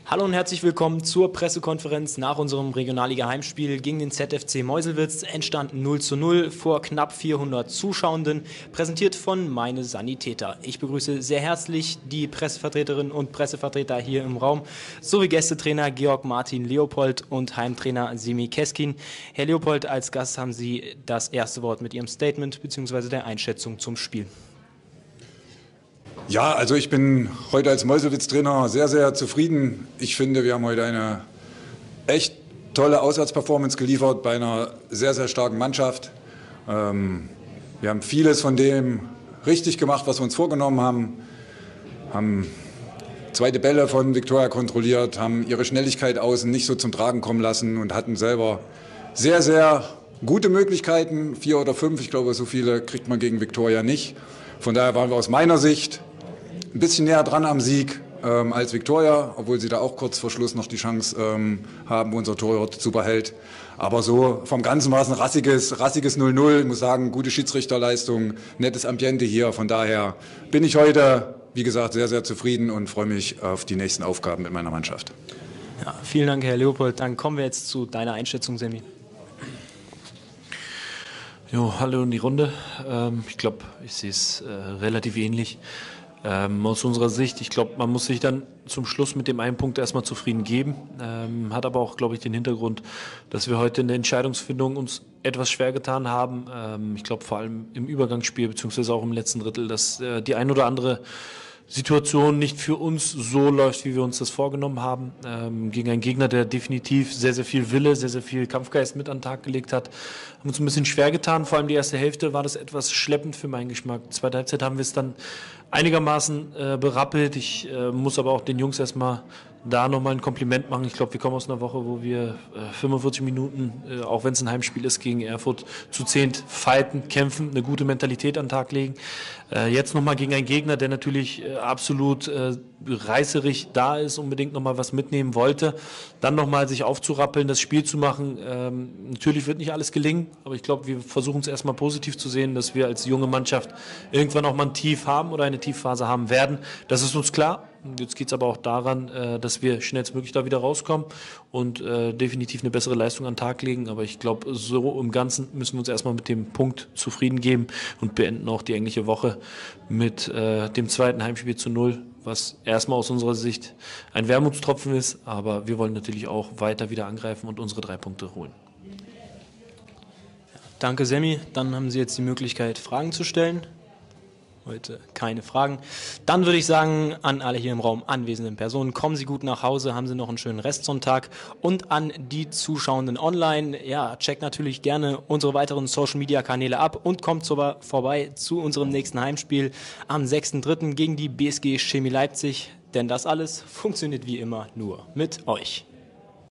Hallo und herzlich willkommen zur Pressekonferenz nach unserem Regionalliga-Heimspiel gegen den ZFC Meuselwitz. Endstand 0:0 vor knapp 400 Zuschauenden, präsentiert von Meine Sanitäter. Ich begrüße sehr herzlich die Pressevertreterinnen und Pressevertreter hier im Raum, sowie Gästetrainer Georg Martin Leopold und Heimtrainer Simi Keskin. Herr Leopold, als Gast haben Sie das erste Wort mit Ihrem Statement bzw. der Einschätzung zum Spiel. Ja, also ich bin heute als Meuselwitz-Trainer sehr, sehr zufrieden. Ich finde, wir haben heute eine echt tolle Auswärtsperformance geliefert bei einer sehr, sehr starken Mannschaft. Wir haben vieles von dem richtig gemacht, was wir uns vorgenommen haben. Haben zweite Bälle von Viktoria kontrolliert, haben ihre Schnelligkeit außen nicht so zum Tragen kommen lassen und hatten selber sehr, sehr gute Möglichkeiten, 4 oder 5. Ich glaube, so viele kriegt man gegen Viktoria nicht. Von daher waren wir aus meiner Sicht ein bisschen näher dran am Sieg als Viktoria, obwohl sie da auch kurz vor Schluss noch die Chance haben, unser Torwart zu behalten. Aber so vom Ganzen war es ein rassiges 0:0. Ich muss sagen, gute Schiedsrichterleistung, nettes Ambiente hier. Von daher bin ich heute, wie gesagt, sehr, sehr zufrieden und freue mich auf die nächsten Aufgaben mit meiner Mannschaft. Ja, vielen Dank, Herr Leopold. Dann kommen wir jetzt zu deiner Einschätzung, Semi. Jo, hallo in die Runde. Ich glaube, ich sehe es relativ ähnlich. Aus unserer Sicht, ich glaube, man muss sich dann zum Schluss mit dem einen Punkt erstmal zufrieden geben. Hat aber auch, glaube ich, den Hintergrund, dass wir heute in der Entscheidungsfindung uns etwas schwer getan haben. Ich glaube, vor allem im Übergangsspiel, beziehungsweise auch im letzten Drittel, dass die ein oder andere Situation nicht für uns so läuft, wie wir uns das vorgenommen haben. Gegen einen Gegner, der definitiv sehr, sehr viel Wille, sehr, sehr viel Kampfgeist mit an den Tag gelegt hat, haben uns ein bisschen schwer getan. Vor allem die erste Hälfte war das etwas schleppend für meinen Geschmack. Zweite Halbzeit haben wir es dann einigermaßen berappelt. Ich muss aber auch den Jungs erstmal da nochmal ein Kompliment machen. Ich glaube, wir kommen aus einer Woche, wo wir 45 Minuten, auch wenn es ein Heimspiel ist, gegen Erfurt zu 10 fighten, kämpfen, eine gute Mentalität an den Tag legen. Jetzt nochmal gegen einen Gegner, der natürlich absolut reißerig da ist, unbedingt nochmal was mitnehmen wollte. Dann nochmal sich aufzurappeln, das Spiel zu machen. Natürlich wird nicht alles gelingen, aber ich glaube, wir versuchen es erstmal positiv zu sehen, dass wir als junge Mannschaft irgendwann auch mal ein Tief haben oder eine Tiefphase haben werden. Das ist uns klar. Jetzt geht es aber auch daran, dass wir schnellstmöglich da wieder rauskommen und definitiv eine bessere Leistung an den Tag legen. Aber ich glaube, so im Ganzen müssen wir uns erstmal mit dem Punkt zufrieden geben und beenden auch die englische Woche mit dem zweiten Heimspiel zu 0, was erstmal aus unserer Sicht ein Wermutstropfen ist. Aber wir wollen natürlich auch weiter wieder angreifen und unsere 3 Punkte holen. Danke, Semi. Dann haben Sie jetzt die Möglichkeit, Fragen zu stellen. Heute keine Fragen. Dann würde ich sagen, an alle hier im Raum anwesenden Personen, kommen Sie gut nach Hause, haben Sie noch einen schönen Restsonntag. Und an die Zuschauenden online, ja, checkt natürlich gerne unsere weiteren Social-Media-Kanäle ab und kommt vorbei zu unserem nächsten Heimspiel am 6.3. gegen die BSG Chemie Leipzig. Denn das alles funktioniert wie immer nur mit euch.